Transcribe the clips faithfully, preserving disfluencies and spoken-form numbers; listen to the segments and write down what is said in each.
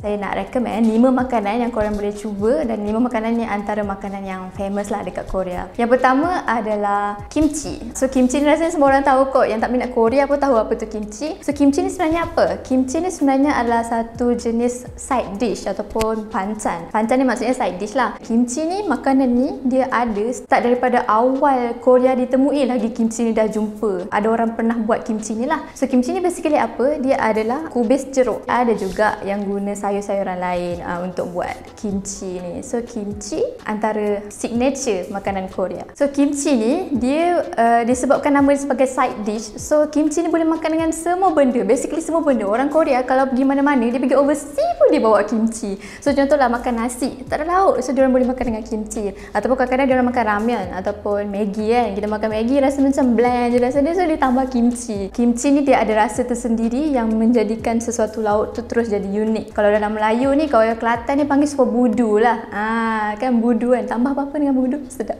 Saya nak recommend lima makanan yang korang boleh cuba, dan lima makanan ni antara makanan yang famous lah dekat Korea. Yang pertama adalah kimchi. So kimchi ni rasanya semua orang tahu kot, yang tak minat Korea pun tahu apa tu kimchi. So kimchi ni sebenarnya apa? Kimchi ni sebenarnya adalah satu jenis side dish ataupun pancan. Pancan ni maksudnya side dish lah. Kimchi ni, makanan ni dia ada start daripada awal Korea ditemui lagi kimchi ni dah jumpa. Ada orang pernah buat kimchi ni lah. So kimchi ni basically apa? Dia adalah kubis jeruk. Ada juga yang guna sayur-sayuran lain uh, untuk buat kimchi ni. So kimchi antara signature makanan Korea. So kimchi ni dia uh, disebabkan nama dia sebagai side dish. So kimchi ni boleh makan dengan semua benda. Basically semua benda. Orang Korea kalau pergi mana-mana, dia pergi overseas pun dia bawa kimchi. So contohlah makan nasi, tak ada lauk, so diorang boleh makan dengan kimchi. Ataupun kadang-kadang diorang makan ramen ataupun Maggi kan. Kita makan Maggi rasa macam bland je rasa dia, so dia tambah kimchi. Kimchi ni dia ada rasa tersendiri yang menjadikan sesuatu lauk tu terus jadi unik. Kalau dalam Melayu ni, kalau yang Kelantan ni panggil suap budu lah. Ah, kan budu kan. Tambah apa-apa dengan budu, sedap.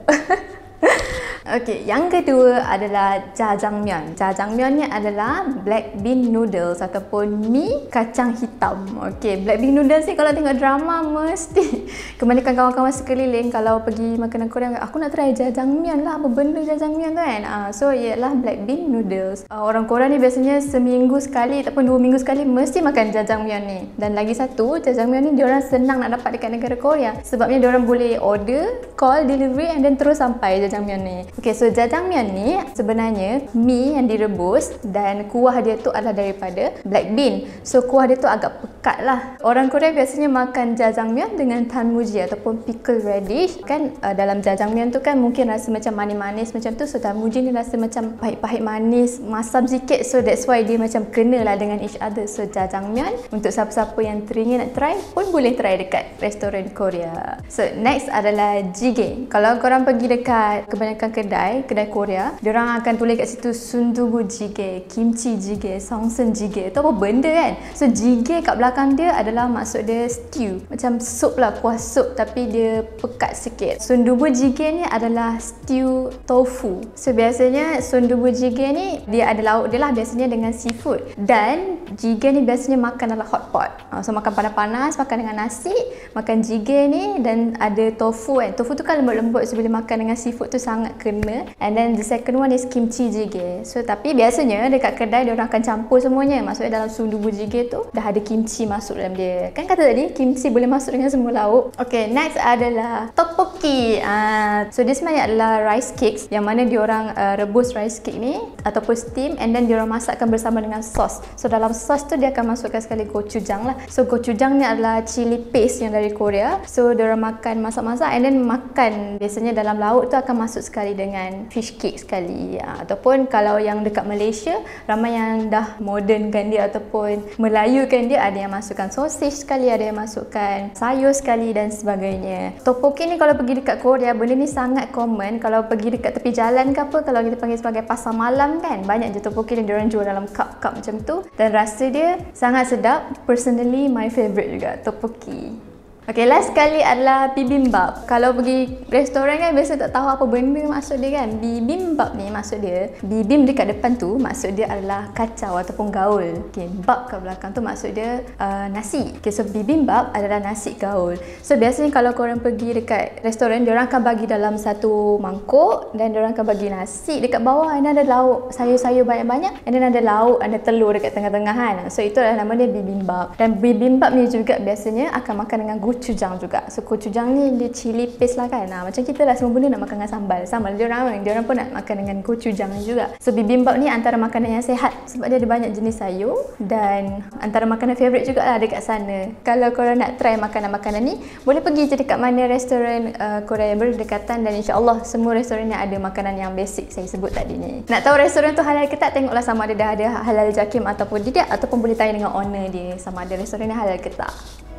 Okey, yang kedua adalah jajangmyeon. Jajangmyeon ni adalah black bean noodles ataupun mie kacang hitam. Okey, black bean noodles ni kalau tengok drama mesti kebanyakan kawan-kawan sekeliling kalau pergi makanan Korea, aku nak try jajangmyeon lah, apa benda jajangmyeon tu kan. Ah, so ialah black bean noodles. Uh, orang Korea ni biasanya seminggu sekali ataupun dua minggu sekali mesti makan jajangmyeon ni. Dan lagi satu, jajangmyeon ni diorang senang nak dapat dekat negara Korea. Sebabnya diorang boleh order, call, delivery and then terus sampai jajangmyeon ni. Okay, so jajangmyeon ni sebenarnya mie yang direbus dan kuah dia tu adalah daripada black bean. So kuah dia tu agak pekat lah. Orang Korea biasanya makan jajangmyeon dengan tanmuji ataupun pickle radish. Kan uh, dalam jajangmyeon tu kan mungkin rasa macam manis-manis macam tu. So tanmuji ni rasa macam pahit-pahit manis, masam sikit. So that's why dia macam kena lah dengan each other. So jajangmyeon untuk siapa-siapa yang teringin nak try pun boleh try dekat restoran Korea. So next adalah jjigae. Kalau korang pergi dekat kebanyakan kedai, kedai Korea, diorang akan tulis kat situ sundubu jjigae, kimchi jjigae, songsen jjigae. Itu apa benda kan? So jjigae kat belakang dia adalah maksud dia stew. Macam sup lah, kuah sup tapi dia pekat sikit. Sundubu jjigae ni adalah stew tofu. So biasanya sundubu jjigae ni dia ada lauk dia lah, biasanya dengan seafood. Dan jjigae ni biasanya makan dalam hot pot. So makan panas-panas, makan dengan nasi, makan jjigae ni dan ada tofu kan. Tofu tu kan lembut-lembut, so bila makan dengan seafood tu sangat kena. And then the second one is kimchi jjigae. So tapi biasanya dekat kedai dia orang akan campur semuanya. Maksudnya dalam sundubu jjigae tu dah ada kimchi masuk dalam dia. Kan kata tadi kimchi boleh masuk dengan semua lauk. Okay, next adalah tteokbokki. Uh, so dia sebenarnya adalah rice cakes yang mana dia orang uh, rebus rice cake ni ataupun steam and then dia orang masakkan bersama dengan sos. So dalam sos tu dia akan masukkan sekali gochujang lah. So gochujang ni adalah chili paste yang dari Korea. So dia orang makan masak-masak and then makan. Biasanya dalam lauk tu akan masuk sekali dengan fish cake sekali. Ha, ataupun kalau yang dekat Malaysia, ramai yang dah modernkan dia ataupun Melayukan dia, ada yang masukkan sausage sekali, ada yang masukkan sayur sekali dan sebagainya. Tteokbokki ni kalau pergi dekat Korea, benda ni sangat common. Kalau pergi dekat tepi jalan ke apa, kalau kita panggil sebagai pasar malam kan, banyak je tteokbokki yang diorang jual dalam cup-cup macam tu. Dan rasa dia sangat sedap. Personally, my favourite juga tteokbokki. Okay, last sekali adalah bibimbap. Kalau pergi restoran kan biasa tak tahu apa benda maksud dia kan. Bibimbap ni maksud dia, bibim dekat depan tu maksud dia adalah kacau ataupun gaul. Okay, bab kat belakang tu maksud dia uh, nasi. Okay, so bibimbap adalah nasi gaul. So biasanya kalau korang pergi dekat restoran, diorang akan bagi dalam satu mangkuk dan diorang akan bagi nasi dekat bawah. And ada lauk, sayur-sayur banyak-banyak. And then ada lauk, ada telur dekat tengah-tengah kan. So itu adalah nama dia bibimbap. Dan bibimbap ni juga biasanya akan makan dengan gochujang juga. So gochujang ni dia chili paste lah kan. Nah, macam kita lah, semua benda nak makan dengan sambal. Sama dia orang, dia orang pun nak makan dengan gochujang juga. So bibimbap ni antara makanan yang sihat sebab dia ada banyak jenis sayur dan antara makanan favourite jugalah dekat sana. Kalau korang nak try makanan-makanan ni, boleh pergi je dekat mana restoran uh, Korea yang berdekatan dan insya-Allah semua restoran yang ada makanan yang basic saya sebut tadi ni. Nak tahu restoran tu halal ke tak, tengoklah sama ada dah ada halal jakim ataupun tidak, ataupun boleh tanya dengan owner dia sama ada restoran ni halal ke tak.